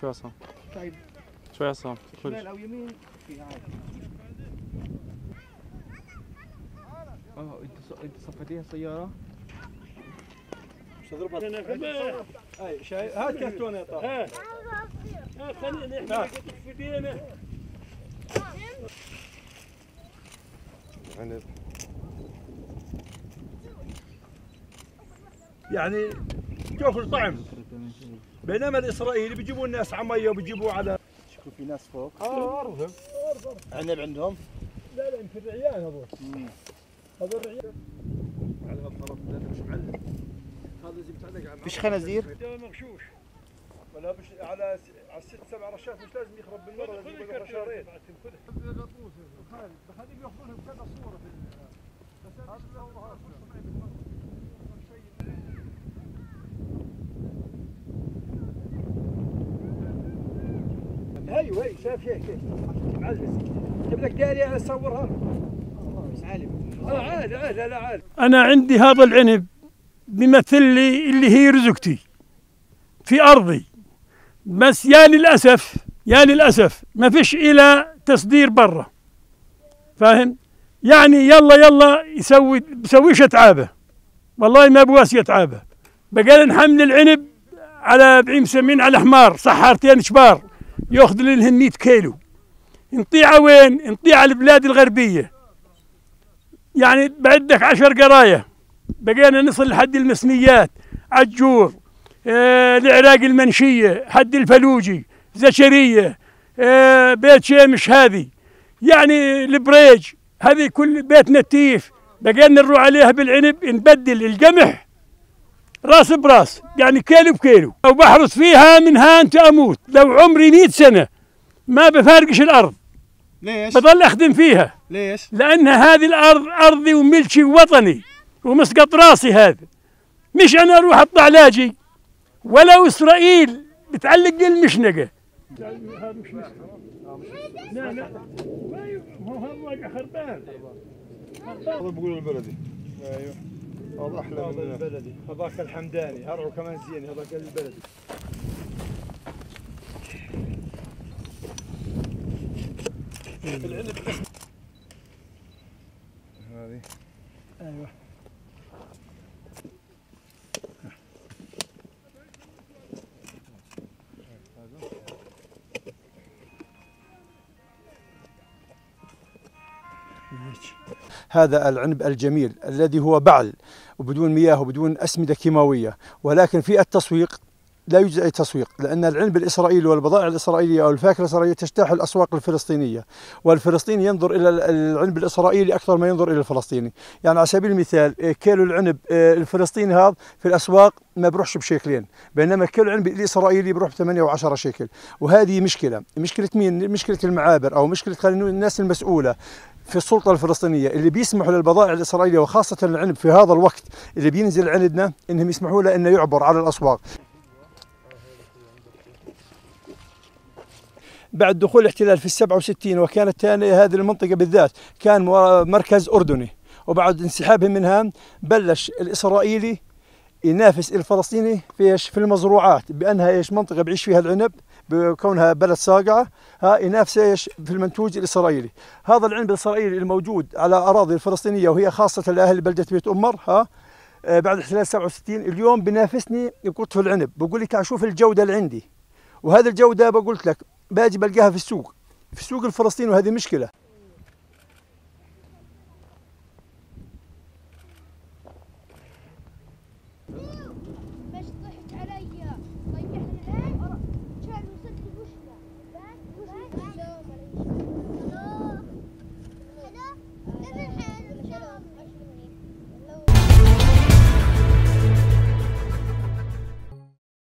شوي عصام. طيب شوي عصام. شمال او يمين في عادي. انت صفتيها السيارة؟ مش تضربها. اي شايف هات كرتونه يا طارق. خلينا احنا في ايدينا. يعني شوف الطعم، بينما الاسرائيلي بيجيبوا الناس على ميه وبيجيبوا على شوف في ناس فوق. ارضهم عنب عندهم؟ لا يمكن رعيان هذول. هذول رعيان. على هالطرف ده مش معلم. هذا اللي بتعلق على فيش خنازير؟ ده مغشوش. ولا مش على 6-7 رشات مش لازم يخرب بالمره، لازم يبقى رشارين. هذيك ياخذونها بكذا صوره في ايوه هي شايف هيك معلم. جبت لك دالي اصورها. مش عالم. عادي عادي لا عادي. أنا عندي هذا العنب بيمثل لي اللي هي رزقتي في أرضي، بس يا للأسف ما فيش إلى تصدير برا، فاهم؟ يعني يلا بسويش أتعابه، والله ما بواسي أتعابه. بقى نحمل العنب على مسمين على حمار صحارتين شبار ياخذ لهم 100 كيلو، نطيعه وين؟ نطيع على البلاد الغربية، يعني بعدك 10 قرايه. بقينا نصل لحد المسنيات، عجور، العراق المنشيه، حد الفلوجي، زشريه، بيت شيمش، هذه يعني البريج، هذه كل بيت نتيف. بقينا نروح عليها بالعنب، نبدل القمح راس براس، يعني كيلو بكيلو، او بحرس فيها من هان اموت. لو عمري 100 سنه ما بفارقش الارض. ليش؟ بضل اخدم فيها. ليش؟ لأن هذه الأرض أرضي وملكي ووطني ومسقط راسي. هذا مش أنا أروح أطلع لاجي، ولو إسرائيل بتعلق المشنقة. هذا مش لا لا هو هذا خربان. هذا بيقولوا البلدي. ايوه هذا احلى من البلدي. هذاك الحمداني هرعه كمان زين. هذاك البلدي. العنب هذه. ايوه هذا العنب الجميل الذي هو بعل وبدون مياه وبدون أسمدة كيماوية، ولكن في التسويق لا يوجد أي تسويق، لأن العنب الإسرائيلي والبضائع الإسرائيلية أو الفاكهة الإسرائيلية تجتاح الأسواق الفلسطينية، والفلسطيني ينظر إلى العنب الإسرائيلي أكثر ما ينظر إلى الفلسطيني. يعني على سبيل المثال كيلو العنب الفلسطيني هذا في الأسواق ما بروحش بشيكلين، بينما كيلو العنب الإسرائيلي بروح ب8 و10 شيكل. وهذه مشكلة مين؟ مشكلة المعابر، أو مشكلة الناس المسؤولة في السلطة الفلسطينية اللي بيسمحوا للبضائع الإسرائيلية وخاصة العنب في هذا الوقت اللي بينزل عندنا إنهم يسمحوا له إنه يعبر على الأسواق. بعد دخول الاحتلال في 67 وكانت هذه المنطقة بالذات كان مركز أردني، وبعد انسحابهم منها بلش الإسرائيلي ينافس الفلسطيني في المزروعات، بأنها منطقة بعيش فيها العنب بكونها بلد صاقعة، ينافس في المنتوج الإسرائيلي. هذا العنب الإسرائيلي الموجود على أراضي الفلسطينية وهي خاصة لأهل بلدة بيت أمر بعد احتلال 67 اليوم بينافسني بقطف العنب. بقول لي تعال شوف الجودة اللي عندي، وهذه الجودة بقولت لك باجي بلقاها في السوق الفلسطيني، وهذه مشكلة.